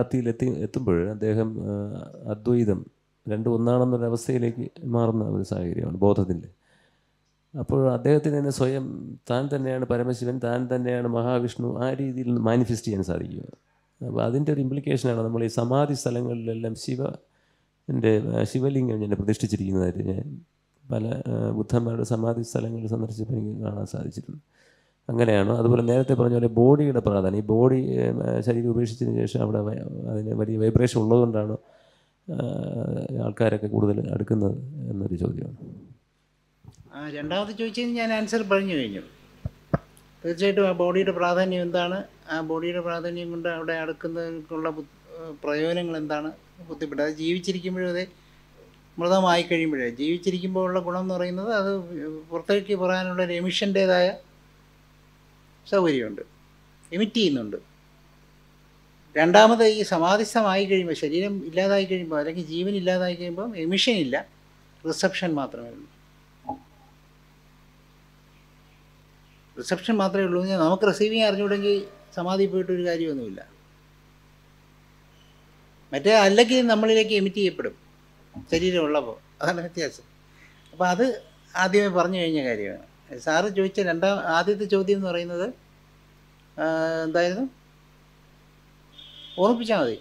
പ്രാപ്തിയിൽ എത്തുമ്പോൾ അദ്ദേഹം അദ്വൈതം രണ്ടും ഒന്നാണെന്നൊരവസ്ഥയിലേക്ക് മാറുന്ന ഒരു സാഹചര്യമാണ് ബോധത്തിൻ്റെ. അപ്പോൾ അദ്ദേഹത്തിന് തന്നെ സ്വയം താൻ തന്നെയാണ് പരമശിവൻ, താൻ തന്നെയാണ് മഹാവിഷ്ണു, ആ രീതിയിൽ മാനിഫെസ്റ്റ് ചെയ്യാൻ സാധിക്കുക. അപ്പോൾ അതിൻ്റെ ഒരു ഇംപ്ലിക്കേഷനാണ് നമ്മൾ ഈ സമാധി സ്ഥലങ്ങളിലെല്ലാം ശിവലിംഗം ഞാൻ പ്രതിഷ്ഠിച്ചിരിക്കുന്നതായിട്ട് ഞാൻ പല ബുദ്ധന്മാരുടെ സമാധി സ്ഥലങ്ങളിൽ സന്ദർശിച്ചപ്പോൾ എനിക്ക് കാണാൻ സാധിച്ചിട്ടുണ്ട്. അങ്ങനെയാണോ? അതുപോലെ നേരത്തെ പറഞ്ഞ പോലെ ബോഡിയുടെ പ്രാധാന്യം, ഈ ബോഡി ശരീരം ഉപേക്ഷിച്ചതിന് ശേഷം അവിടെ അതിന് വലിയ വൈബ്രേഷൻ ഉള്ളതുകൊണ്ടാണ് ആൾക്കാരൊക്കെ കൂടുതൽ അടുക്കുന്നത് എന്നൊരു ചോദ്യമാണ്. രണ്ടാമത് ചോദിച്ചതിന് ഞാൻ ആൻസർ പറഞ്ഞു കഴിഞ്ഞു. തീർച്ചയായിട്ടും ആ ബോഡിയുടെ പ്രാധാന്യം എന്താണ്, ആ ബോഡിയുടെ പ്രാധാന്യം കൊണ്ട് അവിടെ അടുക്കുന്നതിനുള്ള പ്രയോജനങ്ങൾ എന്താണ്, ബുദ്ധിമുട്ട് അത് ജീവിച്ചിരിക്കുമ്പോഴും അതെ മൃതമായി കഴിയുമ്പോഴേ. ജീവിച്ചിരിക്കുമ്പോഴുള്ള ഗുണം എന്ന് പറയുന്നത് അത് പുറത്തേക്ക് പറയാനുള്ള ഒരു എമിഷൻ്റേതായ സൗകര്യമുണ്ട്, എമിറ്റ് ചെയ്യുന്നുണ്ട്. രണ്ടാമത് ഈ സമാധിസ്ഥമായി കഴിയുമ്പോൾ, ശരീരം ഇല്ലാതായി കഴിയുമ്പോൾ അല്ലെങ്കിൽ ജീവൻ ഇല്ലാതായി കഴിയുമ്പോൾ എമിഷൻ ഇല്ല, റിസപ്ഷൻ മാത്രമേ ഉള്ളൂ. റിസപ്ഷൻ മാത്രമേ ഉള്ളൂ. നമുക്ക് റിസീവിങ് അറിഞ്ഞുകൂടെങ്കിൽ സമാധി പോയിട്ടൊരു കാര്യമൊന്നുമില്ല. മറ്റേ അല്ലെങ്കിൽ നമ്മളിലേക്ക് എമിറ്റ് ചെയ്യപ്പെടും ശരീരമുള്ളപ്പോൾ, അതാണ് വ്യത്യാസം. അപ്പോൾ അത് ആദ്യമേ പറഞ്ഞു കഴിഞ്ഞ കാര്യമാണ്. സാറ് ചോദിച്ച ആദ്യത്തെ ചോദ്യം എന്ന് പറയുന്നത് എന്തായിരുന്നു? ഓർമ്മിപ്പിച്ചാൽ മതി.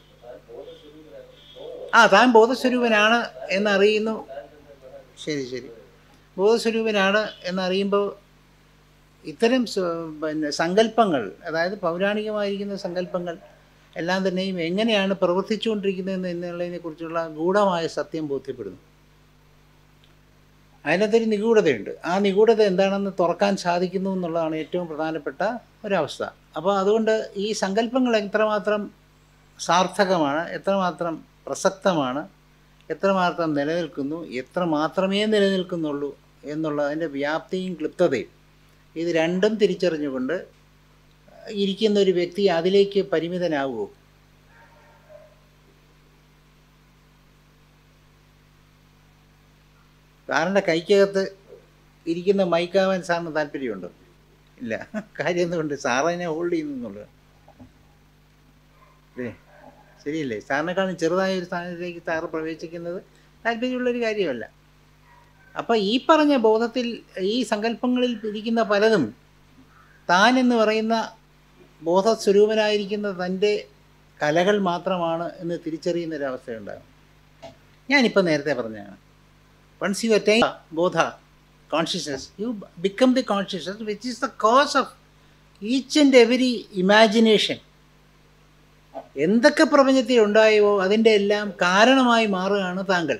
താൻ ബോധസ്വരൂപനാണ് എന്നറിയുന്നു. ശരി, ബോധസ്വരൂപനാണ് എന്നറിയുമ്പോൾ ഇത്തരം സങ്കല്പങ്ങൾ, അതായത് പൗരാണികമായിരിക്കുന്ന സങ്കല്പങ്ങൾ എല്ലാം തന്നെയും എങ്ങനെയാണ് പ്രവർത്തിച്ചുകൊണ്ടിരിക്കുന്നത് എന്നുള്ളതിനെക്കുറിച്ചുള്ള ഗൂഢമായ സത്യം ബോധ്യപ്പെടുന്നു. അതിനകത്തൊരു നിഗൂഢതയുണ്ട്. ആ നിഗൂഢത എന്താണെന്ന് തുറക്കാൻ സാധിക്കുന്നു എന്നുള്ളതാണ് ഏറ്റവും പ്രധാനപ്പെട്ട ഒരവസ്ഥ. അപ്പോൾ അതുകൊണ്ട് ഈ സങ്കല്പങ്ങൾ എത്രമാത്രം സാർത്ഥകമാണ്, എത്രമാത്രം പ്രസക്തമാണ്, എത്രമാത്രം നിലനിൽക്കുന്നു, എത്ര മാത്രമേ നിലനിൽക്കുന്നുള്ളൂ എന്നുള്ളതിൻ്റെ വ്യാപ്തിയും ക്ലിപ്തതയും, ഇത് രണ്ടും തിരിച്ചറിഞ്ഞുകൊണ്ട് ഇരിക്കുന്ന ഒരു വ്യക്തി അതിലേക്ക് പരിമിതനാവുമോ? സാറിൻ്റെ കൈക്കകത്ത് ഇരിക്കുന്ന മൈക്കാവാൻ സാറിന് താല്പര്യമുണ്ടോ? ഇല്ല. കാര്യം എന്തുകൊണ്ട്? സാറിനെ ഹോൾഡ് ചെയ്യുന്നുള്ളത് അല്ലേ? ശരിയല്ലേ? സാറിനെക്കാളും ചെറുതായ ഒരു സ്ഥാനത്തേക്ക് സാറ് പ്രവേശിക്കുന്നത് താല്പര്യമുള്ളൊരു കാര്യമല്ല. അപ്പോൾ ഈ പറഞ്ഞ ബോധത്തിൽ ഈ സങ്കല്പങ്ങളിൽ ഇരിക്കുന്ന പലതും താൻ എന്ന് പറയുന്ന ബോധസ്വരൂപനായിരിക്കുന്ന തൻ്റെ കലകൾ മാത്രമാണ് എന്ന് തിരിച്ചറിയുന്നൊരവസ്ഥയുണ്ടാകും. ഞാനിപ്പോൾ നേരത്തെ പറഞ്ഞതാണ്, വൺസ് യു അറ്റൈൻ ബോധ consciousness, you become the consciousness which is the cause of each and every imagination. എന്തൊക്കെ പ്രപഞ്ചത്തിൽ ഉണ്ടായോ അതിൻ്റെ എല്ലാം കാരണമായി മാറുകയാണ് താങ്കൾ.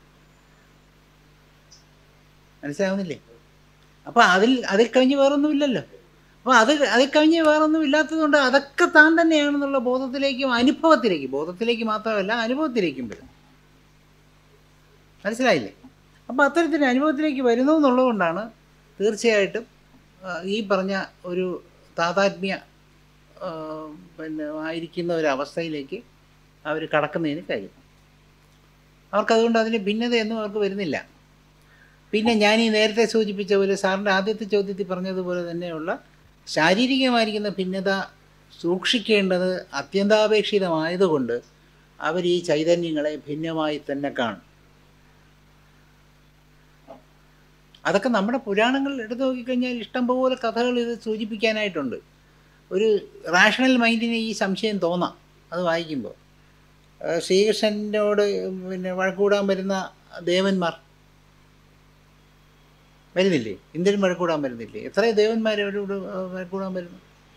മനസ്സിലാവുന്നില്ലേ? അപ്പോൾ അതിൽ കഴിഞ്ഞ് വേറൊന്നുമില്ലല്ലോ. അപ്പോൾ അതിൽ കഴിഞ്ഞ് വേറൊന്നും ഇല്ലാത്തതുകൊണ്ട് അതൊക്കെ താൻ തന്നെയാണെന്നുള്ള ബോധത്തിലേക്കും ബോധത്തിലേക്ക് മാത്രമല്ല അനുഭവത്തിലേക്കും വരും. മനസ്സിലായില്ലേ? അപ്പോൾ അത്തരത്തിൽ അനുഭവത്തിലേക്ക് വരുന്നു എന്നുള്ളതുകൊണ്ടാണ് തീർച്ചയായിട്ടും ഈ പറഞ്ഞ ഒരു താതാത്മ്യ ആയിരിക്കുന്ന ഒരവസ്ഥയിലേക്ക് അവർ കടക്കുന്നതിന് കാര്യം. അവർക്കതുകൊണ്ട് അതിന് ഭിന്നതയൊന്നും അവർക്ക് വരുന്നില്ല. പിന്നെ ഞാൻ ഈ നേരത്തെ സൂചിപ്പിച്ച പോലെ സാറിൻ്റെ ആദ്യത്തെ ചോദ്യത്തിൽ പറഞ്ഞതുപോലെ തന്നെയുള്ള ശാരീരികമായിരിക്കുന്ന ഭിന്നത സൂക്ഷിക്കേണ്ടത് അത്യന്താപേക്ഷിതമായതുകൊണ്ട് അവർ ഈ ചൈതന്യങ്ങളെ ഭിന്നമായി തന്നെ കാണും. അതൊക്കെ നമ്മുടെ പുരാണങ്ങൾ എടുത്തു നോക്കിക്കഴിഞ്ഞാൽ ഇഷ്ടംപോലെ കഥകൾ ഇത് സൂചിപ്പിക്കാനായിട്ടുണ്ട്. ഒരു റാഷണൽ മൈൻഡിന് ഈ സംശയം തോന്നാം അത് വായിക്കുമ്പോൾ. ശ്രീകൃഷ്ണനോട് വഴക്കൂടാൻ വരുന്ന ദേവന്മാർ വരുന്നില്ലേ? ഇന്ദ്രൻ വഴക്കൂടാൻ വരുന്നില്ലേ? എത്രയോ ദേവന്മാർ അവരോട് വഴക്കൂടാൻ വരുന്നു.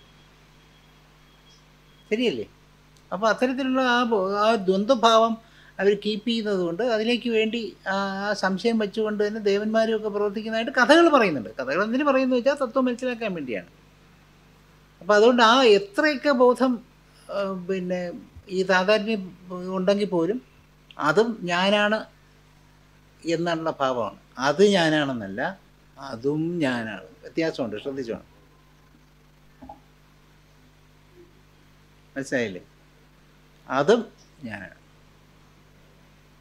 ശരിയല്ലേ? അപ്പോൾ അത്തരത്തിലുള്ള ആ ദ്വന്ദ്ഭാവം അവർ കീപ്പ് ചെയ്യുന്നത് കൊണ്ട് അതിലേക്ക് വേണ്ടി ആ സംശയം വെച്ചുകൊണ്ട് തന്നെ ദേവന്മാരും ഒക്കെ പ്രവർത്തിക്കുന്നതായിട്ട് കഥകൾ പറയുന്നുണ്ട്. കഥകൾ എന്തിനു പറയുന്നത് വെച്ചാൽ തത്വം മനസ്സിലാക്കാൻ വേണ്ടിയാണ്. അപ്പോൾ അതുകൊണ്ട് ആ എത്രയൊക്കെ ബോധം ഈ താതാത്മ്യം ഉണ്ടെങ്കിൽ പോലും അതും ഞാനാണ് എന്നുള്ള ഭാവമാണ്. അത് ഞാനാണെന്നല്ല, അതും ഞാനാണ്. വ്യത്യാസമുണ്ട്, ശ്രദ്ധിച്ചോണം. മനസ്സിലായില്ലേ? അതും ഞാനാണ്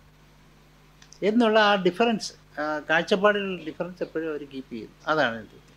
എന്നുള്ള ആ ഡിഫറൻസ്, കാഴ്ചപ്പാടുകളുടെ ഡിഫറൻസ് എപ്പോഴും അവർ കീപ്പ് ചെയ്യും. അതാണ്